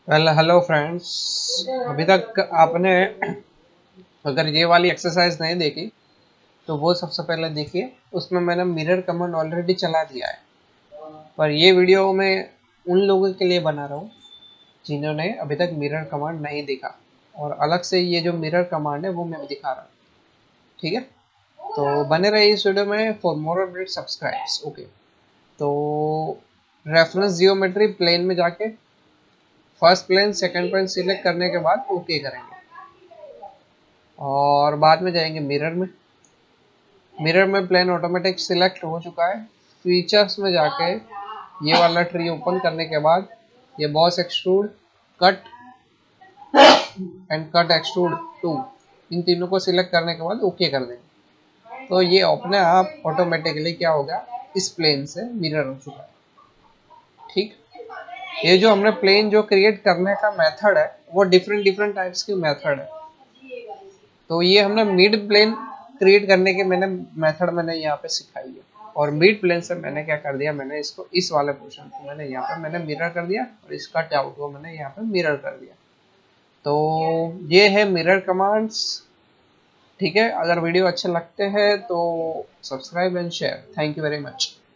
Hello friends. अभी तक आपने अगर ये वाली एक्सरसाइज नहीं देखी तो वो सबसे पहले देखिए। उसमें मैंने मिरर कमांड ऑलरेडी चला दिया है, पर ये वीडियो मैं उन लोगों के लिए बना रहा हूँ जिन्होंने अभी तक मिरर कमांड नहीं देखा, और अलग से ये जो मिरर कमांड है वो मैं दिखा रहा हूँ। ठीक है, तो बने रहिए इस वीडियो में for more update subscribes. Okay, तो रेफरेंस जियोमेट्री प्लेन में जाके first plane second plane select करने के बाद ओके करेंगे, और बाद में जाएंगे मिरर में। मिरर में प्लेन ऑटोमेटिक सिलेक्ट हो चुका है। फीचर्स में जाके ये वाला ट्री ओपन करने के बाद ये boss extrude, cut and cut extrude two, इन तीनों को सिलेक्ट करने के बाद ओके कर देंगे, तो ये अपने आप ऑटोमेटिकली क्या होगा, इस प्लेन से मिरर हो चुका है। ठीक, ये जो हमने प्लेन जो क्रिएट करने का मेथड है वो डिफरेंट डिफरेंट टाइप्स की मेथड है। तो ये हमने मिड प्लेन क्रिएट करने के मेथड मैंने यहाँ पे सिखाई है, और मिड प्लेन से मैंने क्या कर दिया, मैंने इसको इस वाले पोर्शन को मैंने यहाँ पे मैंने मिरर कर दिया, और इसका आउट को मैंने यहाँ पे मिरर कर दिया। तो ये है मिरर कमांड्स। ठीक है, अगर वीडियो अच्छे लगते हैं तो subscribe and share. Thank you very much.